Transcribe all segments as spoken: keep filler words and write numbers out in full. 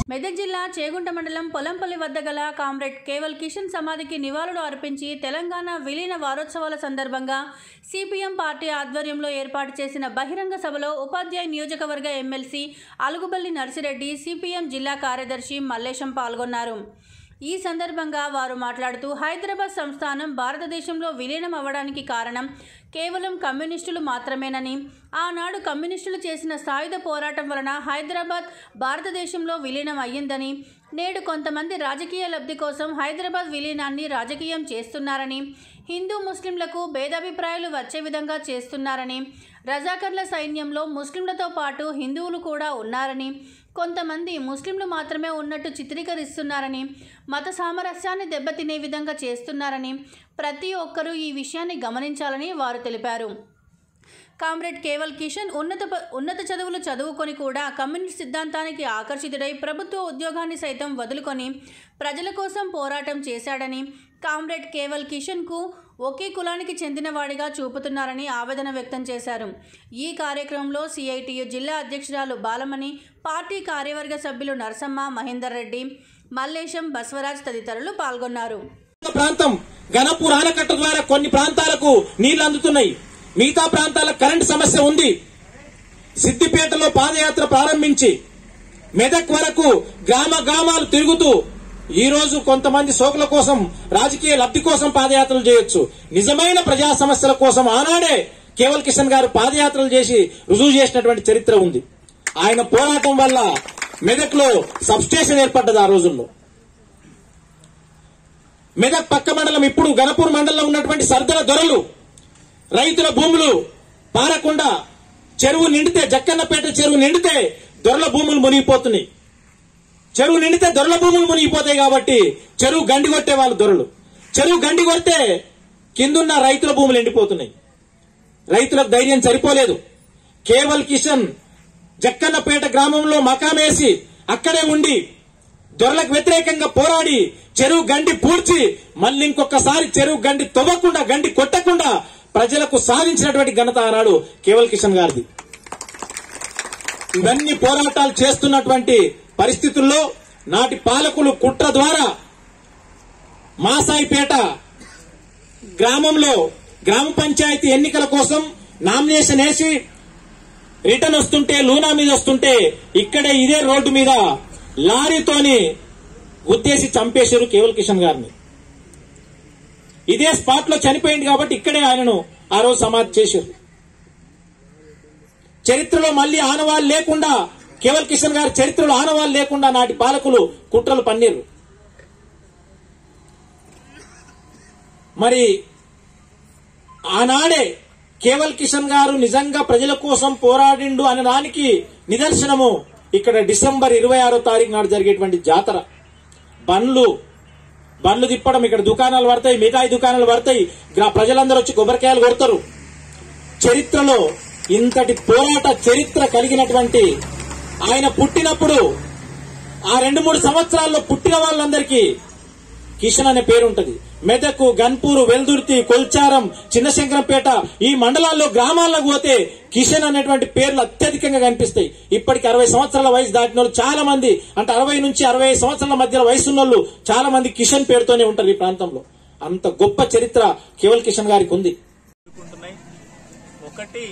మెదక్ జిల్లా చేగుంట మండలం పొలంపల్లి వద్ద గల కామ్రేడ్ కేవల్ కిషన్ సమాధికి నివాళులు అర్పించి తెలంగాణ విలీన వారోత్సవాల సందర్భంగా సిపిఎం పార్టీ ఆధ్వర్యంలో ఏర్పాటు చేసిన బహిరంగ సభలో ఉపాధ్యాయ నియోజకవర్గ ఎమ్మెల్సీ అలుగుబల్లి నర్సిరెడ్డి, సిపిఎం జిల్లా కార్యదర్శి మల్లేశం పాల్గొన్నారు. ఈ సందర్భంగా వారు మాట్లాడుతూ హైదరాబాద్ సంస్థానం భారతదేశంలో విలీనం అవ్వడానికి కారణం కేవలం కమ్యూనిస్టులు మాత్రమేనని, ఆనాడు కమ్యూనిస్టులు చేసిన సాయుధ పోరాటం వలన హైదరాబాద్ భారతదేశంలో విలీనం అయ్యిందని, నేడు కొంతమంది రాజకీయ లబ్ధి కోసం హైదరాబాద్ విలీనాన్ని రాజకీయం చేస్తున్నారని, హిందూ ముస్లింలకు భేదాభిప్రాయాలు వచ్చే విధంగా చేస్తున్నారని, రజాకర్ల సైన్యంలో ముస్లింలతో పాటు హిందువులు కూడా ఉన్నారని, కొంతమంది ముస్లింలు మాత్రమే ఉన్నట్టు చిత్రీకరిస్తున్నారని, మత సామరస్యాన్ని దెబ్బతినే విధంగా చేస్తున్నారని ప్రతి ఒక్కరూ ఈ విషయాన్ని గమనించాలని వారు తెలిపారు. కామ్రేడ్ కేవల్ కిషన్ ఉన్నత ఉన్నత చదువులు చదువుకొని కూడా కమ్యూనిస్ట్ సిద్ధాంతానికి ఆకర్షితుడై ప్రభుత్వ ఉద్యోగాన్ని సైతం వదులుకొని ప్రజల కోసం పోరాటం చేశాడని, కామ్రేడ్ కేవల్ కిషన్కు ఒకే కులానికి చెందినవాడిగా చూపుతున్నారని ఆవేదన వ్యక్తం చేశారు. ఈ కార్యక్రమంలో సిఐటియు జిల్లా అధ్యక్షురాలు బాలమణి, పార్టీ కార్యవర్గ సభ్యులు నరసమ్మ, మహేందర్ రెడ్డి, మల్లేశం, బస్వరాజ్ తదితరులు పాల్గొన్నారు. ప్రాంతం గణపూర్ ఆనకట్ట ద్వారా కొన్ని ప్రాంతాలకు నీళ్లు అందుతున్నాయి, మిగతా ప్రాంతాలకు కరెంటు సమస్య ఉంది. సిద్దిపేటలో పాదయాత్ర ప్రారంభించి మెదక్ వరకు గ్రామ గ్రామాలు తిరుగుతూ ఈ రోజు కొంతమంది సోకుల కోసం, రాజకీయ లబ్ధి కోసం పాదయాత్రలు చేయొచ్చు. నిజమైన ప్రజా సమస్యల కోసం ఆనాడే కేవల్ కిషన్ గారు పాదయాత్రలు చేసి రుజువు చేసినటువంటి చరిత్ర ఉంది. ఆయన పోరాటం వల్ల మెదక్ లో సబ్ స్టేషన్ ఏర్పడ్డది. ఆ రోజుల్లో మెదక్ పక్క మండలం, ఇప్పుడు గణపూర్ మండలంలో ఉన్నటువంటి సర్దల దొరలు రైతుల భూములు పారకుండా చెరువు నిండితే, జక్కన్నపేట చెరువు నిండితే దొరల భూములు మునిగిపోతున్నాయి. చెరువు నిండితే దొరల భూములు మునిగిపోతాయి కాబట్టి చెరువు గండి కొట్టే వాళ్ళు దొరలు. చెరువు గండి కొడితే కిందున్న రైతుల భూములు ఎండిపోతున్నాయి. రైతులకు ధైర్యం సరిపోలేదు. కేవల్ కిషన్ జక్కన్నపేట గ్రామంలో మకామేసి అక్కడే ఉండి దొరలకు వ్యతిరేకంగా పోరాడి చెరువు గండి పూడ్చి మళ్ళీ ఇంకొకసారి చెరువు గండి తవ్వకుండా, గండి కొట్టకుండా ప్రజలకు సాధించినటువంటి ఘనత ఆనాడు కేవల్ కిషన్ గారిది. ఇవన్నీ పోరాటాలు చేస్తున్నటువంటి పరిస్థితుల్లో నాటి పాలకులు కుట్ర ద్వారా మాసాయిపేట గ్రామంలో గ్రామ పంచాయతీ ఎన్నికల కోసం నామినేషన్ వేసి రిటర్న్ వస్తుంటే, లూనా మీద వస్తుంటే ఇక్కడే ఇదే రోడ్డు మీద లారీతోని గుద్దేసి చంపేశారు కేవల్ కిషన్ గారిని. ఇదే స్పాట్ లో చనిపోయింది కాబట్టి ఇక్కడే ఆయనను ఆ రోజు సమాధి చేశారు. చరిత్రలో మళ్లీ ఆనవాళ్ళు లేకుండా, కేవల్ కిషన్ గారి చరిత్రలో ఆనవాళ్ళు లేకుండా నాటి పాలకులు కుట్రలు పన్నీరు. మరి ఆనాడే కేవల్ కిషన్ గారు నిజంగా ప్రజల కోసం పోరాడిండు అనే దానికి నిదర్శనము ఇక్కడ డిసెంబర్ ఇరవై ఆరో తారీఖు నాడు జరిగేటువంటి జాతర. బండ్లు బండ్లు తిప్పడం, ఇక్కడ దుకాణాలు పడతాయి, మిఠాయి దుకాణాలు పడతాయి, ప్రజలందరూ వచ్చి కొబ్బరికాయలు కొడతారు. చరిత్రలో ఇంతటి పోరాట చరిత్ర కలిగినటువంటి ఆయన పుట్టినప్పుడు ఆ రెండు మూడు సంవత్సరాల్లో పుట్టిన వాళ్ళందరికీ కిషన్ అనే పేరు ఉంటది. మెదక్, గన్పూర్, వెల్దుర్తి, కొల్చారం, చిన్నశంకరంపేట ఈ మండలాల్లో గ్రామాలకు పోతే కిషన్ అనేటువంటి పేర్లు అత్యధికంగా కనిపిస్తాయి. ఇప్పటికి అరవై సంవత్సరాల వయసు దాటిన వాళ్ళు చాలా మంది, అంటే అరవై నుంచి అరవై సంవత్సరాల మధ్య వయసున్న వాళ్ళు చాలా మంది కిషన్ పేరుతోనే ఉంటారు ఈ ప్రాంతంలో. అంత గొప్ప చరిత్ర కేవల్ కిషన్ గారికి ఉంది. ఒకటి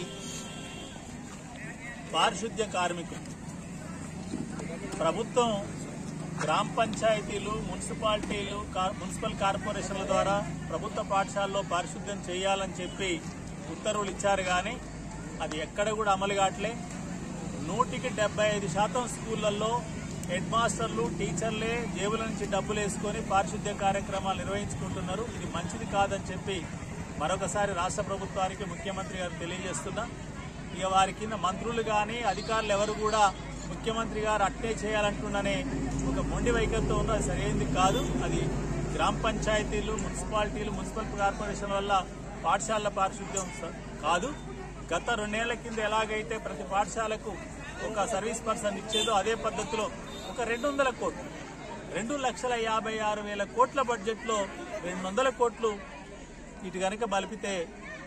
పారిశుద్ధ్య కార్మికులు. ప్రభుత్వం గ్రామ పంచాయతీలు, మున్సిపాలిటీలు, మున్సిపల్ కార్పొరేషన్ల ద్వారా ప్రభుత్వ పాఠశాలలో పారిశుద్ధ్యం చేయాలని చెప్పి ఉత్తర్వులు ఇచ్చారు. కానీ అది ఎక్కడ కూడా అమలు కావట్లే. నూటికి డెబ్బై ఐదు శాతం స్కూళ్లలో హెడ్ మాస్టర్లు, టీచర్లే జేబుల నుంచి డబ్బులు వేసుకుని పారిశుద్ధ్య కార్యక్రమాలు నిర్వహించుకుంటున్నారు. ఇది మంచిది కాదని చెప్పి మరొకసారి రాష్ట్ర ప్రభుత్వానికి, ముఖ్యమంత్రి గారు తెలియజేస్తున్నా. ఇక వారి కింద మంత్రులు కానీ అధికారులు ఎవరు కూడా ముఖ్యమంత్రి గారు అట్టే చేయాలంటున్ననే ఒక మొండి వైఖరితో ఉన్న సరైనది కాదు. అది గ్రామ పంచాయతీలు, మున్సిపాలిటీలు, మున్సిపల్ కార్పొరేషన్ వల్ల పాఠశాలల పారిశుద్ధ్యం కాదు. గత రెండేళ్ల కింద ఎలాగైతే ప్రతి పాఠశాలకు ఒక సర్వీస్ పర్సన్ ఇచ్చేదో అదే పద్ధతిలో ఒక రెండు వందల కోట్లు రెండు లక్షల యాభై ఆరు వేల కోట్ల బడ్జెట్లో రెండు వందల కోట్లు ఇటు కనుక బలిపితే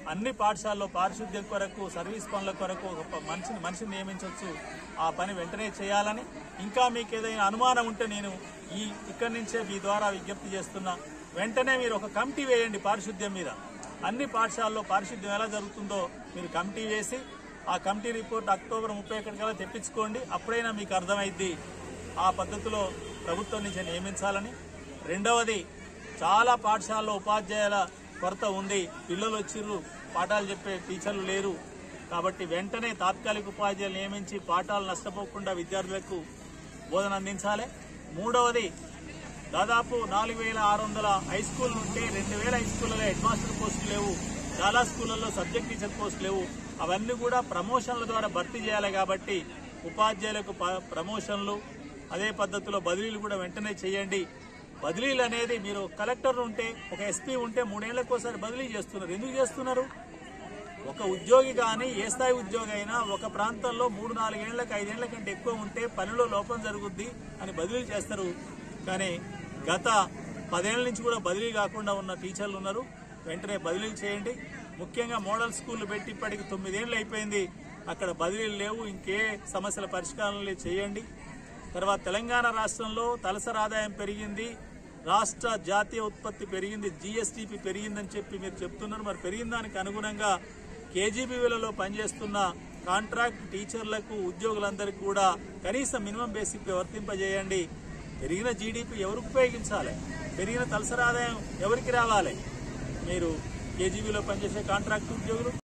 అన్ని పాఠశాలలో పారిశుద్ధ్యం కొరకు సర్వీస్ పనుల కొరకు ఒక మనిషిని మనిషిని నియమించవచ్చు. ఆ పని వెంటనే చేయాలని, ఇంకా మీకు ఏదైనా అనుమానం ఉంటే నేను ఈ ఇక్కడి నుంచే మీ ద్వారా విజ్ఞప్తి చేస్తున్నా, వెంటనే మీరు ఒక కమిటీ వేయండి పారిశుద్ధ్యం మీద. అన్ని పాఠశాలలో పారిశుద్ధ్యం ఎలా జరుగుతుందో మీరు కమిటీ వేసి ఆ కమిటీ రిపోర్ట్ అక్టోబర్ ముప్పై ఒకటి కల్లా తెప్పించుకోండి. అప్పుడైనా మీకు అర్థమైద్ది ఆ పద్ధతిలో ప్రభుత్వం నుంచి నియమించాలని. రెండవది, చాలా పాఠశాలలో ఉపాధ్యాయుల కొరత ఉంది. పిల్లలు వచ్చిర్రు, పాఠాలు చెప్పే టీచర్లు లేరు. కాబట్టి వెంటనే తాత్కాలిక ఉపాధ్యాయులు నియమించి పాఠాలు నష్టపోకుండా విద్యార్థులకు బోధన అందించాలి. మూడవది, దాదాపు నాలుగు వేల ఆరు వందల హై స్కూల్ ఉంటే రెండు వేల హై స్కూల్లో హెడ్ మాస్టర్ పోస్టులు లేవు, చాలా స్కూళ్లలో సబ్జెక్ట్ టీచర్ పోస్టులు లేవు. అవన్నీ కూడా ప్రమోషన్ల ద్వారా భర్తీ చేయాలి. కాబట్టి ఉపాధ్యాయులకు ప్రమోషన్లు, అదే పద్ధతిలో బదిలీలు కూడా వెంటనే చేయండి. బదిలీలు అనేది మీరు కలెక్టర్ ఉంటే, ఒక ఎస్పీ ఉంటే మూడేళ్లకు ఒకసారి బదిలీ చేస్తున్నారు. ఎందుకు చేస్తున్నారు? ఒక ఉద్యోగి కానీ ఏ స్థాయి ఉద్యోగి అయినా ఒక ప్రాంతంలో మూడు నాలుగేళ్లకు ఐదేళ్ల కంటే ఎక్కువ ఉంటే పనిలో లోపం జరుగుద్ది అని బదిలీ చేస్తారు. కానీ గత పదేళ్ల నుంచి కూడా బదిలీ కాకుండా ఉన్న టీచర్లు ఉన్నారు. వెంటనే బదిలీలు చేయండి. ముఖ్యంగా మోడల్ స్కూళ్లు పెట్టి ఇప్పటికి తొమ్మిదేళ్లు అయిపోయింది, అక్కడ బదిలీలు లేవు. ఇంకే సమస్యల పరిష్కారాలు చేయండి. తర్వాత తెలంగాణ రాష్ట్రంలో తలసరి ఆదాయం పెరిగింది, రాష్ట్ర జాతీయ ఉత్పత్తి పెరిగింది, జీఎస్టీపీ పెరిగిందని చెప్పి మీరు చెప్తున్నారు. మరి పెరిగిన దానికి అనుగుణంగా కేజీబీవీలలో పనిచేస్తున్న కాంట్రాక్ట్ టీచర్లకు, ఉద్యోగులందరికీ కూడా కనీసం మినిమం బేసిక్ వర్తింపజేయండి. పెరిగిన జీడీపీ ఎవరికి ఉపయోగించాలి? పెరిగిన తలసరి ఆదాయం ఎవరికి రావాలి? మీరు కేజీబీలో పనిచేసే కాంట్రాక్ట్ ఉద్యోగులు